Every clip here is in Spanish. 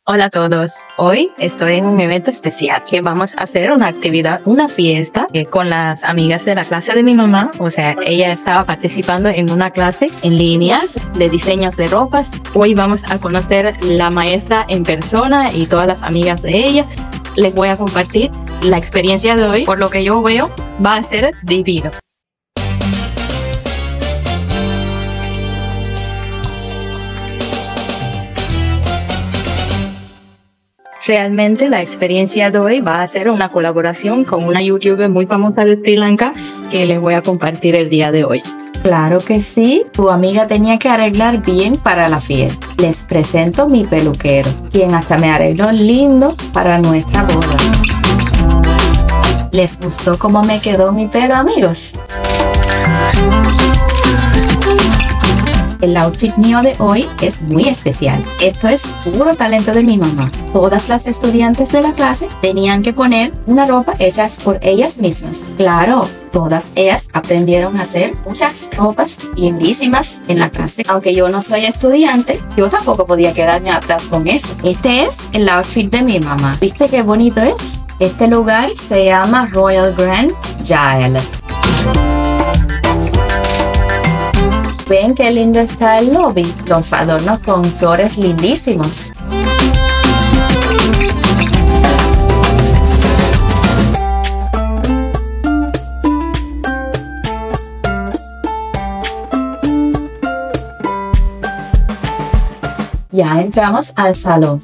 Hola a todos. Hoy estoy en un evento especial que vamos a hacer una actividad, una fiesta con las amigas de la clase de mi mamá. O sea, ella estaba participando en una clase en líneas de diseños de ropas. Hoy vamos a conocer la maestra en persona y todas las amigas de ella. Les voy a compartir la experiencia de hoy. Por lo que yo veo, va a ser divino. Realmente la experiencia de hoy va a ser una colaboración con una youtuber muy famosa de Sri Lanka que les voy a compartir el día de hoy. Claro que sí, tu amiga tenía que arreglar bien para la fiesta. Les presento mi peluquero, quien hasta me arregló lindo para nuestra boda. ¿Les gustó cómo me quedó mi pelo, amigos? El outfit mío de hoy es muy especial. Esto es puro talento de mi mamá. Todas las estudiantes de la clase tenían que poner una ropa hechas por ellas mismas. Claro, todas ellas aprendieron a hacer muchas ropas lindísimas en la clase. Aunque yo no soy estudiante, yo tampoco podía quedarme atrás con eso. Este es el outfit de mi mamá. ¿Viste qué bonito es? Este lugar se llama Royal Grand Jail. ¿Ven qué lindo está el lobby? Los adornos con flores lindísimos. Ya entramos al salón.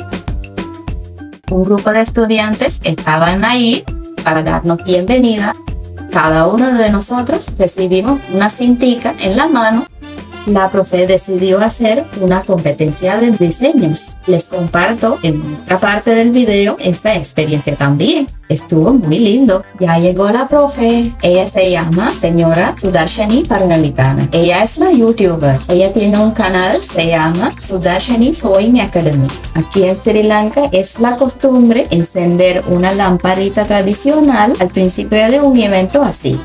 Un grupo de estudiantes estaban ahí para darnos bienvenida. Cada uno de nosotros recibimos una cintica en la mano. La profe decidió hacer una competencia de diseños. Les comparto en otra parte del video esta experiencia también. Estuvo muy lindo. Ya llegó la profe. Ella se llama señora Sudarshani Paranalitana. Ella es la youtuber. Ella tiene un canal, se llama Sudarshani Sewing Academy. Aquí en Sri Lanka es la costumbre encender una lamparita tradicional al principio de un evento así.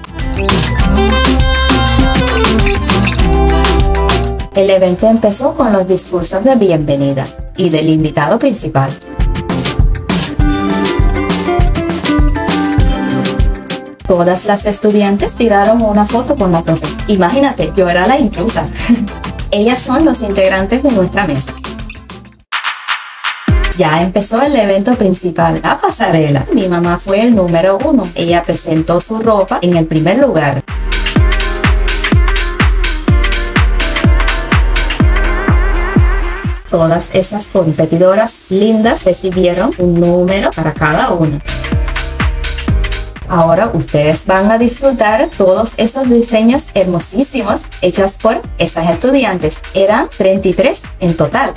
El evento empezó con los discursos de bienvenida y del invitado principal. Todas las estudiantes tiraron una foto con la profe. Imagínate, yo era la intrusa. Ellas son los integrantes de nuestra mesa. Ya empezó el evento principal, la pasarela. Mi mamá fue el número 1. Ella presentó su ropa en el primer lugar. Todas esas competidoras lindas recibieron un número para cada una. Ahora ustedes van a disfrutar todos esos diseños hermosísimos hechos por esas estudiantes. Eran 33 en total.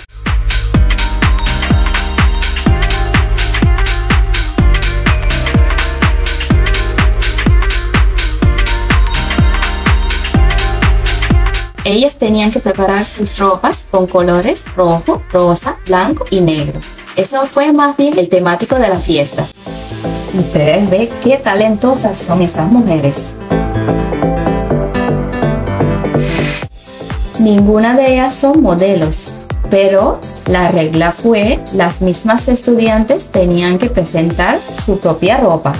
Ellas tenían que preparar sus ropas con colores rojo, rosa, blanco y negro. Eso fue más bien el temático de la fiesta. Ustedes ven qué talentosas son esas mujeres. Ninguna de ellas son modelos, pero la regla fue las mismas estudiantes tenían que presentar su propia ropa.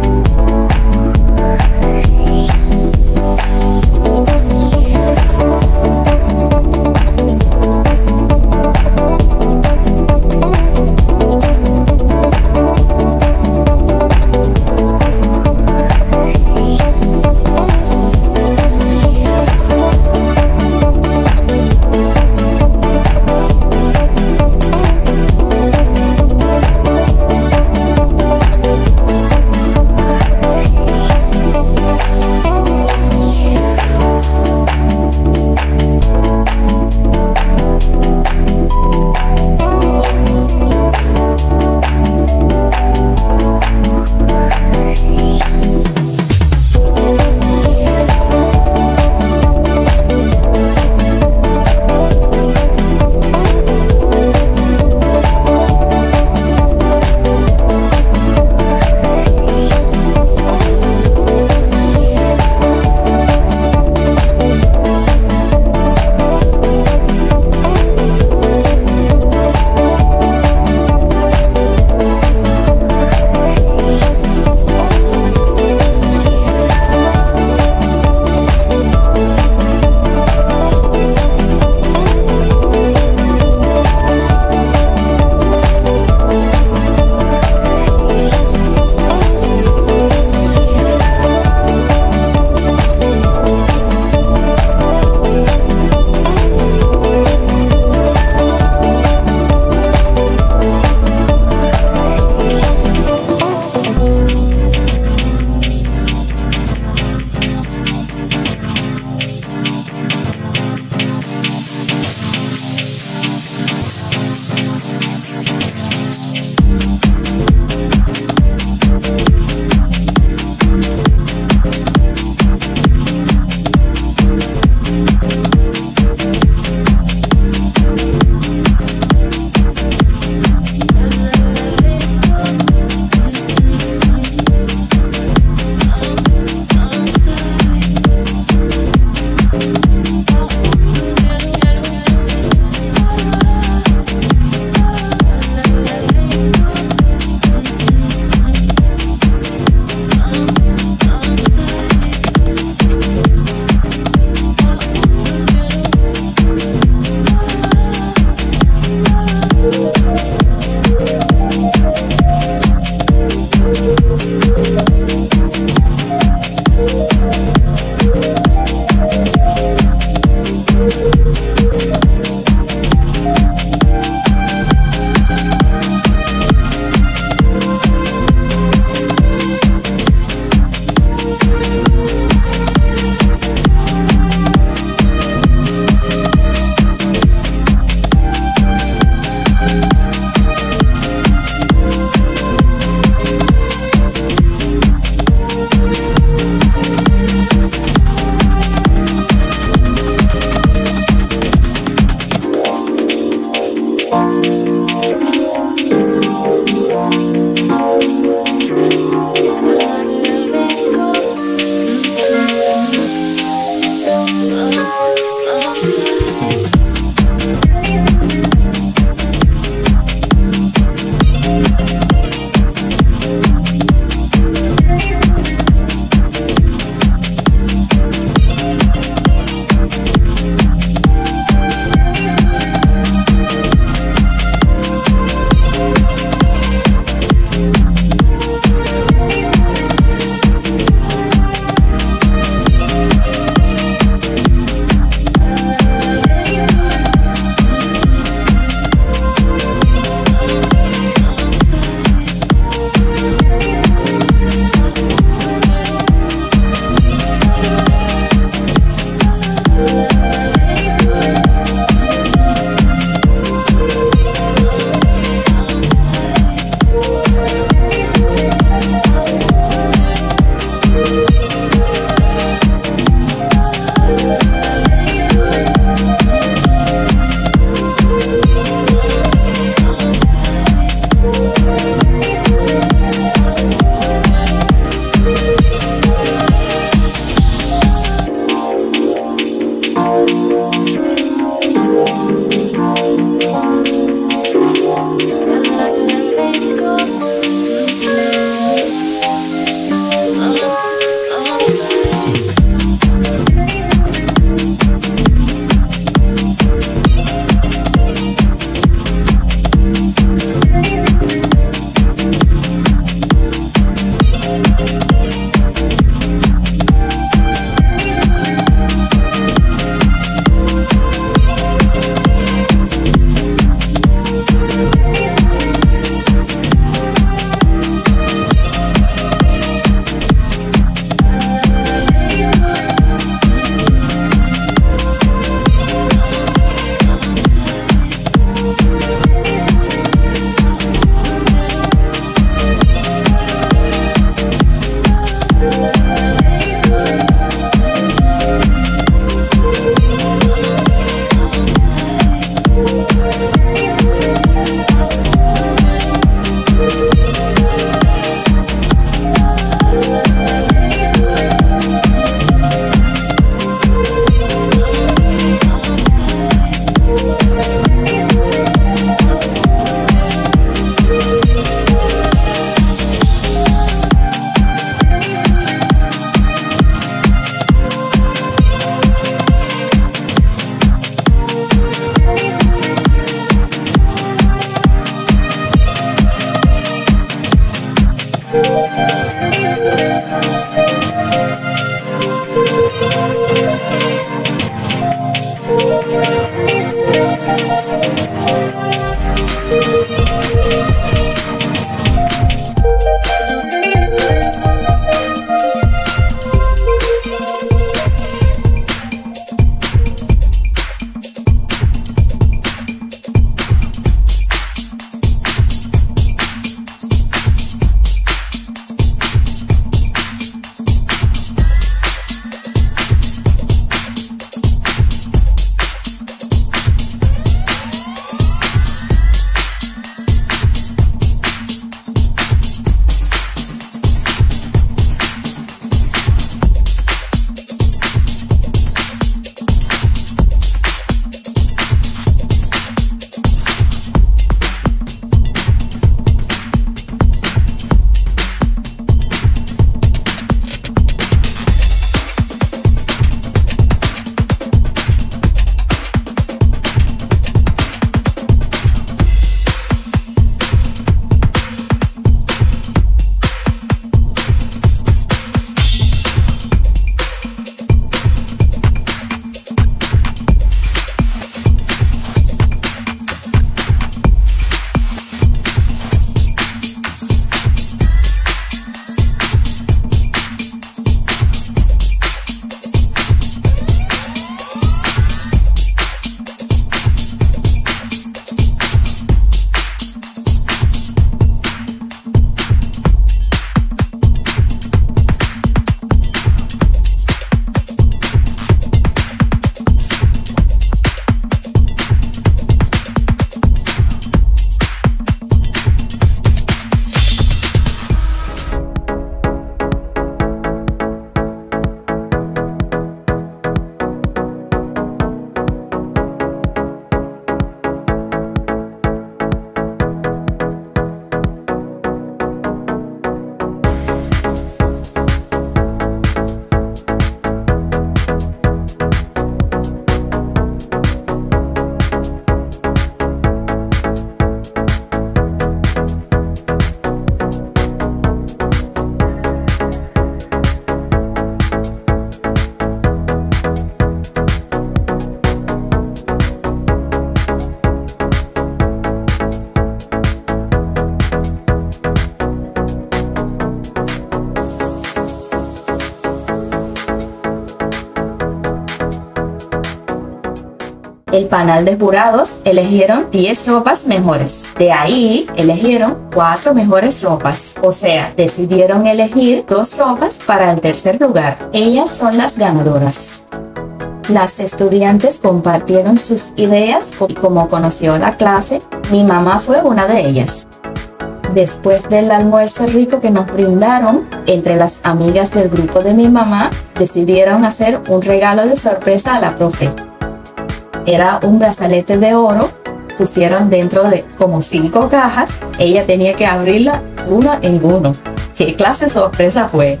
El panel de jurados eligieron 10 ropas mejores. De ahí eligieron 4 mejores ropas. O sea, decidieron elegir 2 ropas para el tercer lugar. Ellas son las ganadoras. Las estudiantes compartieron sus ideas y como conoció la clase, mi mamá fue una de ellas. Después del almuerzo rico que nos brindaron, entre las amigas del grupo de mi mamá, decidieron hacer un regalo de sorpresa a la profe. Era un brazalete de oro, pusieron dentro de como 5 cajas, ella tenía que abrirla uno en uno. ¿Qué clase de sorpresa fue?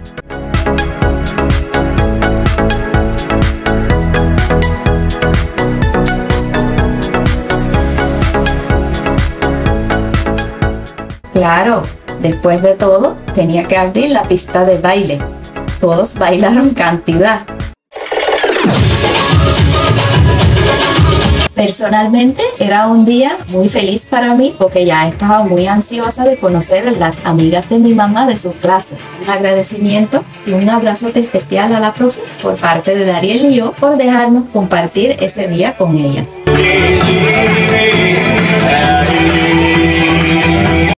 Claro, después de todo, tenía que abrir la pista de baile. Todos bailaron cantidad. Personalmente, era un día muy feliz para mí porque ya estaba muy ansiosa de conocer a las amigas de mi mamá de su clase. Un agradecimiento y un abrazo especial a la profe por parte de Dariel y yo por dejarnos compartir ese día con ellas.